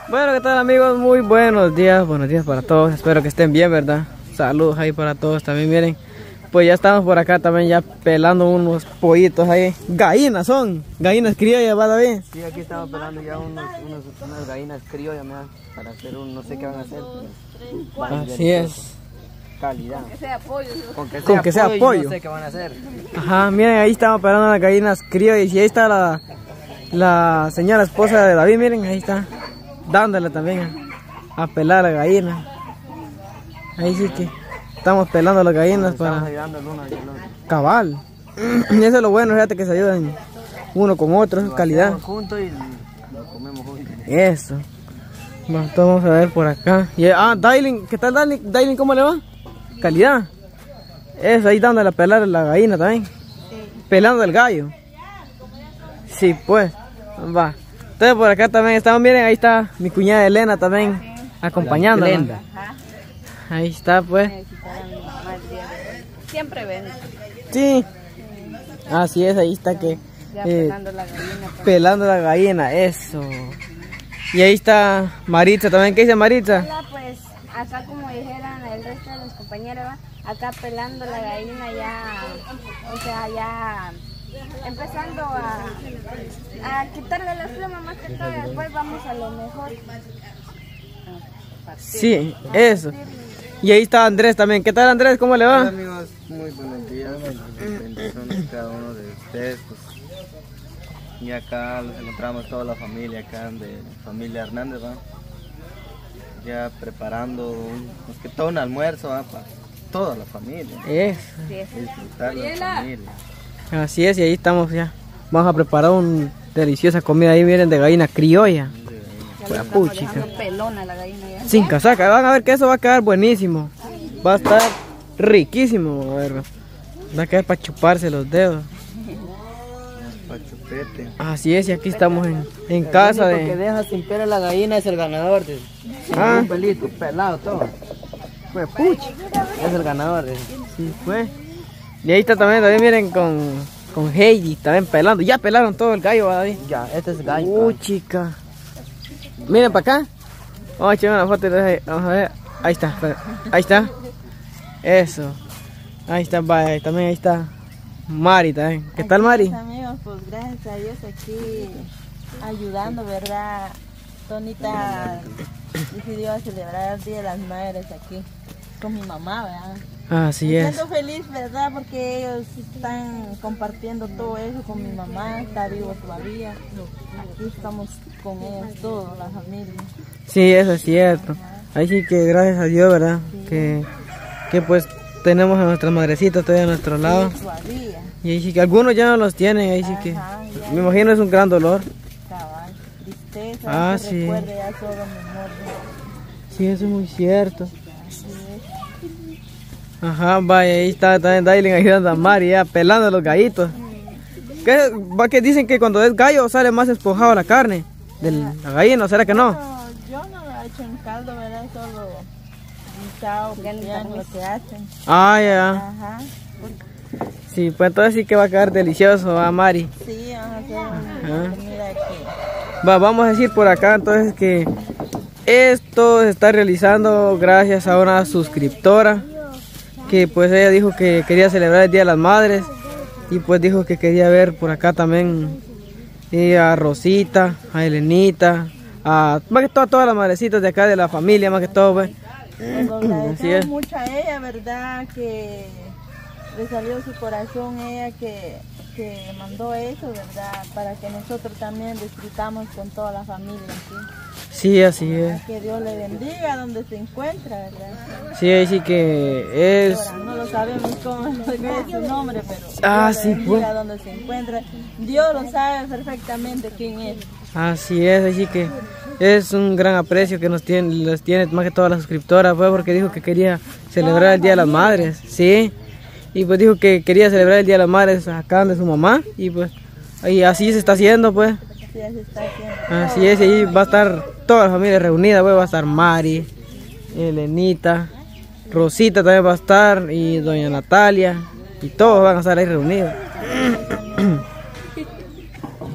Bueno, ¿qué tal amigos? Muy buenos días para todos, espero que estén bien, ¿verdad? Saludos ahí para todos también, miren. Pues ya estamos por acá también ya pelando unos pollitos ahí. Gallinas son, gallinas criollas, ¿va David? Sí, aquí estamos pelando ya unas gallinas criollas, mira, para hacer un, no sé qué van a hacer. Así es. Calidad. Que sea pollo. Con que sea pollo. No sé qué van a hacer. Ajá, miren, ahí estamos pelando las gallinas criollas y ahí está la señora esposa de David, miren, ahí está. Dándole también a pelar la gallina. Ahí sí que estamos pelando las gallinas para ayudando el uno y el otro. cabal. Y eso es lo bueno, fíjate que se ayudan uno con otro, eso es calidad. Juntos y lo comemos juntos. Eso. Bueno, vamos a ver por acá. Y, Dailin, ¿qué tal Dailin? Dailin, ¿cómo le va? Calidad. Eso, ahí dándole a pelar la gallina también. Sí. Pelando el gallo. Sí, pues. Va. Entonces por acá también estamos, miren, ahí está mi cuñada Elena también acompañándola. Ahí está pues. Siempre ven. Sí. Así es, ahí está que pelando la gallina. Pelando la gallina, eso. Y ahí está Maritza también. ¿Qué dice Maritza? Hola, pues acá como dijeran el resto de los compañeros, acá pelando la gallina ya, o sea, ya empezando a quitarle las plumas más que todo, después vamos a lo mejor. Sí, eso. Y ahí está Andrés también. ¿Qué tal Andrés? ¿Cómo le va? Hola amigos, muy buenos días. Bendiciones a cada uno de ustedes. Pues, y acá los encontramos toda la familia acá de familia Hernández, ¿va? Ya preparando más que todo un almuerzo, ¿va? Para toda la familia. Eso. Disfrutar de la familia. Así es, y ahí estamos ya. Vamos a preparar una deliciosa comida ahí, miren, de gallina criolla. Puchica. Pelona la gallina ya. Sin casaca, van a ver que eso va a quedar buenísimo. Va a estar riquísimo, a ver. Va a quedar para chuparse los dedos. Así es, y aquí estamos en casa de... El que deja sin pelo la gallina es el ganador. Un pelito, pelado todo. Pues puchi. Es el ganador. Sí, pues. Y ahí está también, David, miren, con Heidi, también pelando. Ya pelaron todo el gallo, David. Ya, este es el gallo. Chica. Miren para acá. Vamos a echar una foto. Vamos a ver. Ahí está. Ahí está. Eso. Ahí está, vaya. También ahí está Mari también. ¿Qué tal, Mari? Amigos, pues gracias a Dios aquí ayudando, ¿verdad? Tonita decidió celebrar el Día de las Madres aquí con mi mamá, ¿verdad? Así es. Siento feliz, ¿verdad? Porque ellos están compartiendo todo eso con mi mamá, está vivo todavía. Aquí estamos con ellos todos, la familia. Sí, eso es cierto. Ahí sí que gracias a Dios, ¿verdad? Sí. Que pues tenemos a nuestras madrecitas todavía a nuestro lado. Sí, todavía. Y ahí sí que algunos ya no los tienen, ahí sí que... Me imagino es un gran dolor. Cabal, tristeza, sí. Recuerde ya todo memoria. Sí, eso es muy cierto. Ajá, vaya, ahí está también Dailin ayudando a Mari, ya pelando los gallitos. ¿Qué dicen que cuando es gallo sale más esponjado la carne de la gallina, o será que no? Yo no lo he hecho en caldo, ¿verdad? Solo guisado, lo que hacen. Ah, ya. Ajá. Sí, pues entonces sí que va a quedar delicioso, ¿va, Mari? Sí, vamos a hacer una comida aquí. Vamos a decir por acá entonces que esto se está realizando gracias a una suscriptora que pues ella dijo que quería celebrar el Día de las Madres y pues dijo que quería ver por acá también a Rosita, a Elenita, más que todo a todas las madrecitas de acá de la familia, más que todo pues. Así es. Mucho a ella, ¿verdad? Que le salió su corazón, ella que mandó eso, ¿verdad? Para que nosotros también disfrutamos con toda la familia, ¿sí? Sí, así es. Que Dios le bendiga donde se encuentra, ¿verdad? Sí, así que es... Ahora, no lo sabemos cómo es su nombre, pero sí, pues. donde se encuentra. Dios lo sabe perfectamente quién es. Así es, así que es un gran aprecio que les tiene más que todas las suscriptoras, pues, porque dijo que quería celebrar el Día de las Madres, sí. Y pues dijo que quería celebrar el Día de las Madres acá de su mamá y pues ahí así se está haciendo, pues. Sí, así está haciendo. Así es, y ahí va a estar toda la familia reunida, pues va a estar Mari, Elenita, Rosita también va a estar y doña Natalia y todos van a estar ahí reunidos.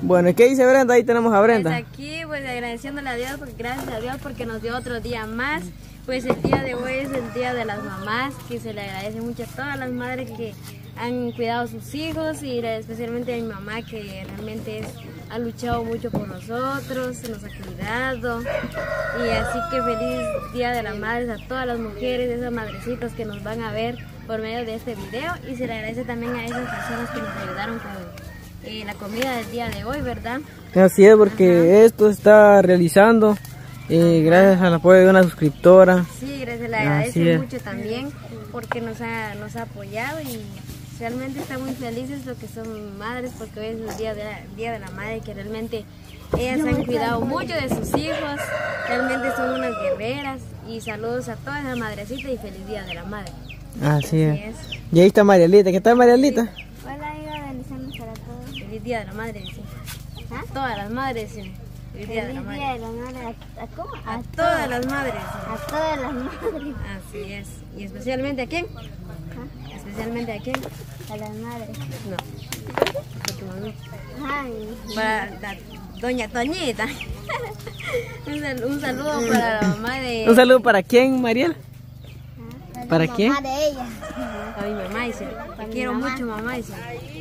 Bueno, ¿y qué dice Brenda? Ahí tenemos a Brenda. Pues aquí, pues agradeciéndole a Dios, porque gracias a Dios porque nos dio otro día más. Pues el día de hoy es el día de las mamás, que se le agradece mucho a todas las madres que han cuidado a sus hijos y especialmente a mi mamá, que realmente ha luchado mucho por nosotros, nos ha cuidado. Y así que feliz Día de las Madres a todas las mujeres, esas madrecitas que nos van a ver por medio de este video, y se le agradece también a esas personas que nos ayudaron con la comida del día de hoy, ¿verdad? Así es, porque esto se está realizando gracias al apoyo de una suscriptora. Sí, gracias, le agradece mucho también porque nos ha apoyado, y realmente estamos muy felices lo que son madres, porque hoy es el día de la madre, que realmente ellas han cuidado mucho de sus hijos, realmente son unas guerreras. Y saludos a todas las madrecitas y feliz Día de la Madre. Así es. Y ahí está Marielita. ¿Qué tal, Marielita? Hola, hija, bendiciones para todos. Feliz Día de la Madre, dice. ¿Ah? Todas las madres, sí. Feliz Día de la Madre. Feliz Día de la Madre. ¿A cómo? A todas las madres. A todas las madres. Así es. ¿Y especialmente a quién? ¿Ah? ¿Especialmente a quién? A las madres. No. A tu mami. Ay. Para la doña Toñita. Un saludo para la mamá de... ¿Un saludo para quién, Mariel? ¿Para la quién? mamá de ella. A mi mamá, dice. Te quiero mucho, mamá, dice.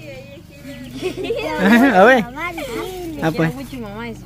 A ver. Mamá, dile. Te Ah, pues. quiero mucho, mamá, dice.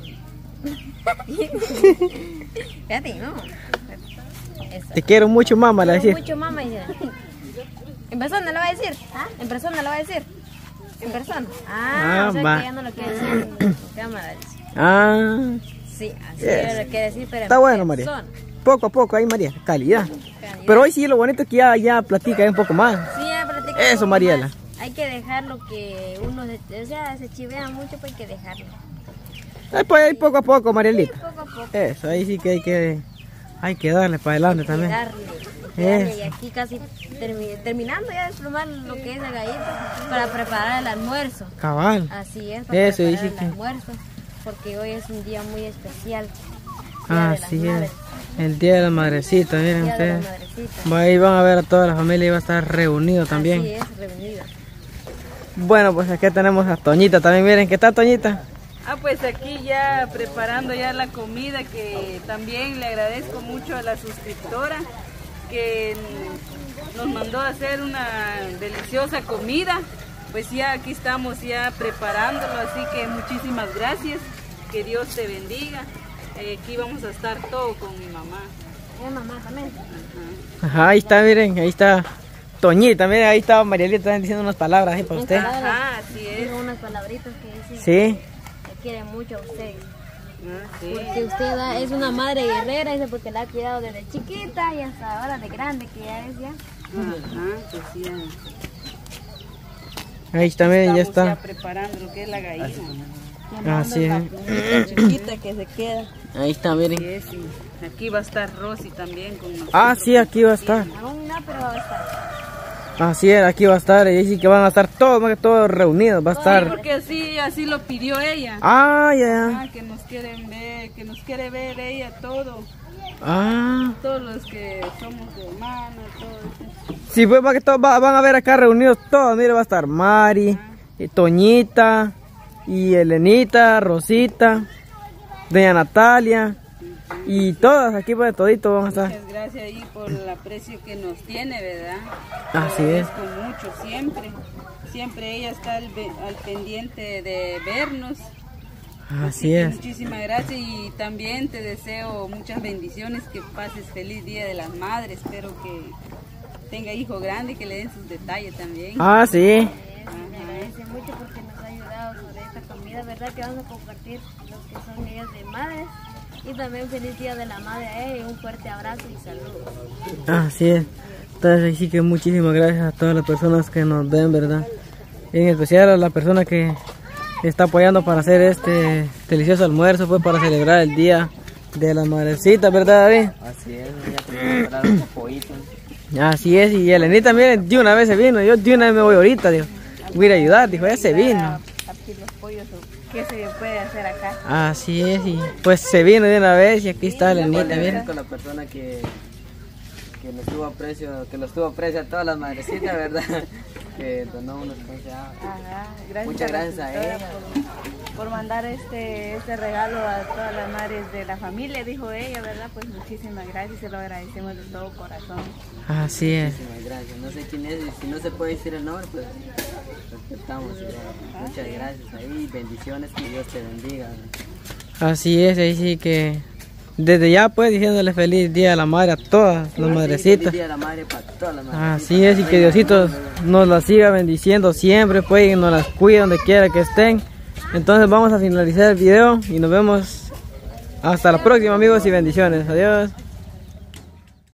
Fíjate, ¿no? Eso. Te quiero mucho, mamá, le Te quiero decir. mucho, mamá, dice. ¿En persona lo va a decir? ¿Ah? ¿En persona lo va a decir? ¿En persona? Ah, O sea va. que ya no lo quiere decir en cámara, dice. Ah, Sí, así Yes. lo quiere decir, pero está en bueno, María. persona. Poco a poco ahí, María. Calidad. Calidad. Pero hoy sí lo bonito es que ya platica un poco más. Sí, ya practica Eso, un poco Mariela. más. Hay que dejar lo que uno, se chivea mucho, pues hay que dejarlo. Pues ahí poco a poco, Sí, Marielita. poco a poco. Eso, ahí sí que hay que darle para adelante también. Darle, y Eso. aquí casi terminando ya de desplumar lo que es la galleta para preparar el almuerzo. Cabal. Así es, para Eso, preparar dice el que- almuerzo, porque hoy es un día muy especial. Día de las Así Madres, es. El día de la madrecita, miren Día de las ustedes. Madrecitas. Ahí van a ver a toda la familia y va a estar reunido también. Así es, reunida. Bueno, pues aquí tenemos a Toñita también. Miren, ¿qué tal, Toñita? Pues aquí ya preparando ya la comida, que también le agradezco mucho a la suscriptora que nos mandó a hacer una deliciosa comida. Pues ya aquí estamos ya preparándolo, así que muchísimas gracias, que Dios te bendiga. Aquí vamos a estar todo con mi mamá. Mi mamá también. Ajá, ahí está, miren, ahí está Toñita. Miren, ahí está Marielita diciendo unas palabras ahí para usted. Ajá, así es. Digo unas palabritas que dicen Sí. que quiere mucho a ustedes. Sí. Porque usted es una madre guerrera, dice, porque la ha cuidado desde chiquita y hasta ahora de grande, que ya es ya. Ajá, pues ya Ahí está, miren, ya estamos ya está. preparando lo que es la gallina. Así es. Chiquita que se queda. Ahí está, miren. Así es, y aquí va a estar Rosy también con nosotros. Ah, sí, aquí va a estar. Aún no, pero va a estar. Así es, aquí va a estar. Y dice que van a estar todos, más que todos reunidos. Va a Sí, estar. porque así lo pidió ella. Ah, ya. Ah, que nos quieren ver, que nos quiere ver ella todo, Ah. todos los que somos hermanos, todos. Sí, pues para que todos van a ver acá reunidos todos. Mire, va a estar Mari, y Toñita, y Elenita, Rosita, doña Natalia, y todas aquí, pues toditos van a estar. Muchas gracias ahí por el aprecio que nos tiene, ¿verdad? Así Le es. agradezco mucho, siempre ella está al pendiente de vernos. Así que es. Muchísimas gracias, y también te deseo muchas bendiciones, que pases feliz Día de las Madres. Espero que tenga hijo grande y que le den sus detalles también. Ah, sí. Le agradece mucho porque nos ha ayudado sobre esta comida, ¿verdad? Que vamos a compartir los que son días de madres. Y también feliz Día de la Madre a ella, y un fuerte abrazo y saludos. Así es. Entonces, ahí sí que muchísimas gracias a todas las personas que nos ven, ¿verdad? Y en especial a la persona que está apoyando para hacer este delicioso almuerzo, pues para celebrar el Día de las Madrecitas, ¿verdad, David? Así es, ya tenemos preparado un pollito. Así es, y Elenita, miren, de una vez se vino. Yo de una vez me voy ahorita, dijo. Voy a ir a ayudar, dijo, ya se vino. A partir los pollos, ¿qué se puede hacer acá? Así es, y pues se vino de una vez y aquí está Elenita, miren. Con la persona que nos tuvo aprecio, que nos tuvo aprecio a todas las madrecitas, ¿verdad? Que donó unos consejos. Ajá, gracias Muchas a la gracias a doctora ella. por mandar este regalo a todas las madres de la familia, dijo ella, ¿verdad? Pues muchísimas gracias, se lo agradecemos de todo corazón. Así es. Muchísimas gracias. No sé quién es, y si no se puede decir el nombre, pues respetamos. Muchas gracias ahí, bendiciones, que Dios te bendiga. Así es, ahí sí que desde ya pues diciéndole feliz día a la madre a todas las madrecitas. Feliz día a la madre para todas las madrecitas. Así es, y que Diosito nos las siga bendiciendo siempre, pues, y nos las cuide donde quiera que estén. Entonces vamos a finalizar el video y nos vemos hasta la próxima, amigos, y bendiciones. Adiós.